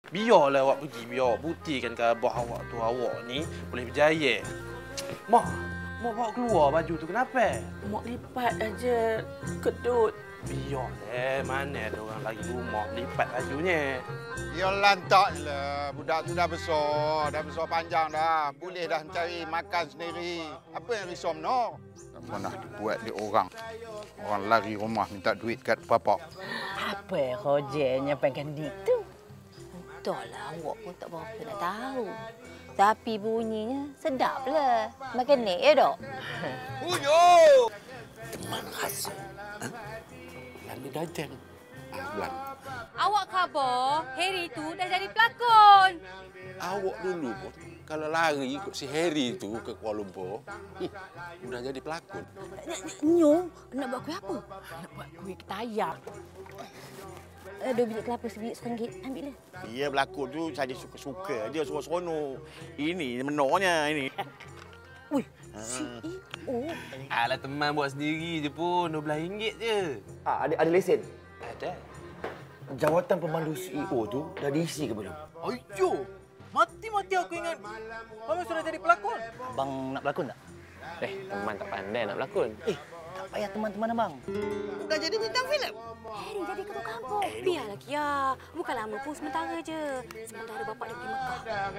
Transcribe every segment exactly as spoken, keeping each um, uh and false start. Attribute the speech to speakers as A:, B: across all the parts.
A: Biarlah awak pergi, biar buktikan ke abah awak tu awak ni boleh berjaya. Mak, mak bawa keluar baju tu kenapa?
B: Mak lipat aja kedut.
A: Biarlah, mana ada orang lagi rumah lipat bajunya.
C: Ya lantak lah. Budak tu dah besar. Dah besar panjang dah. Boleh dah cari makan sendiri. Apa yang risau no? Tak pernah dibuat di orang. Orang lari rumah minta duit kat bapak.
B: Apa hojanya pengen gitu?
D: Entahlah, awak pun tak berapa nak tahu. Tapi bunyinya sedaplah. Makan nek ya, Dok?
E: Bunyo! Teman rasa. Ha? Lama dajang. Ah, bulan.
F: Awak khabar Harry tu dah jadi pelakon.
E: Awak dulu pun kalau lari ikut si Harry tu ke Kuala Lumpur, hmm, udah jadi pelakon.
D: Nyo, nak buat kuih apa?
B: Nak buat kuih ketayar.
D: Uh, dua biji kelapa sebiji seringgit. Ambil lah.
G: Dia berlakon tu saja suka-suka. Dia seronok-seronok. Ini menornya ini.
D: Ui, C E O.
A: Alah teman buat sendiri je pun, dua belas ringgit je.
H: Ah, ada ada lesen.
A: Ada.
H: Jawatan pemandu C E O tu dah diisi ke belum?
I: Ayo, mati-mati aku ingat. Kamu sudah jadi pelakon.
H: Abang nak berlakon tak?
J: Eh, teman tak pandai nak berlakon.
H: Eh, tak payah teman-teman abang.
I: Dah jadi bintang filem.
F: Harry jadi ketua kampung. Biarlah Kia. Bukan lama pun sementara je. Sementara bapak dia pergi Mekah.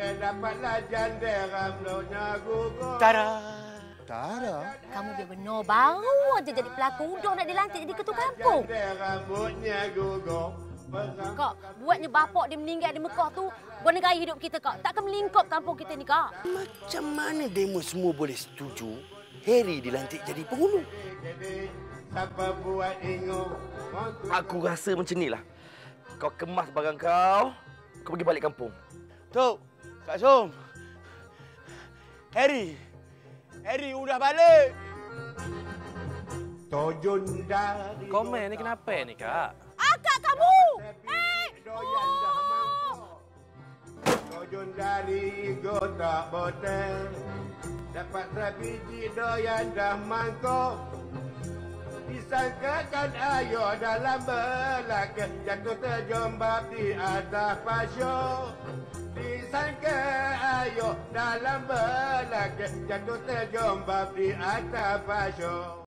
G: Tara. Tara.
D: Kamu biar benar baru aja jadi pelakon. Udah nak dilantik jadi ketua kampung. Kak, buatnya bapak dia meninggal di Mekah tu buat negara hidup kita, Kak. Takkan melingkup kampung kita ni, Kak.
E: Macam mana demo semua boleh setuju Harry dilantik jadi penghulu?
H: Aku rasa macam ni lah. Kau kemas barang kau, kau pergi balik kampung.
G: Tok, Kak Som. Harry. Harry udah balik.
A: Komen ni kenapa ni, Kak?
F: Akak kamu! Eh! Oh!
K: Tojun dari gotak botel. Dapat sebiji doyan dah mangkuk. Disangkakan ayo dalam belaka. Jatuh terjombab di atas pasyo. Disangka ayo dalam belaka. Jatuh terjombab di atas pasyo.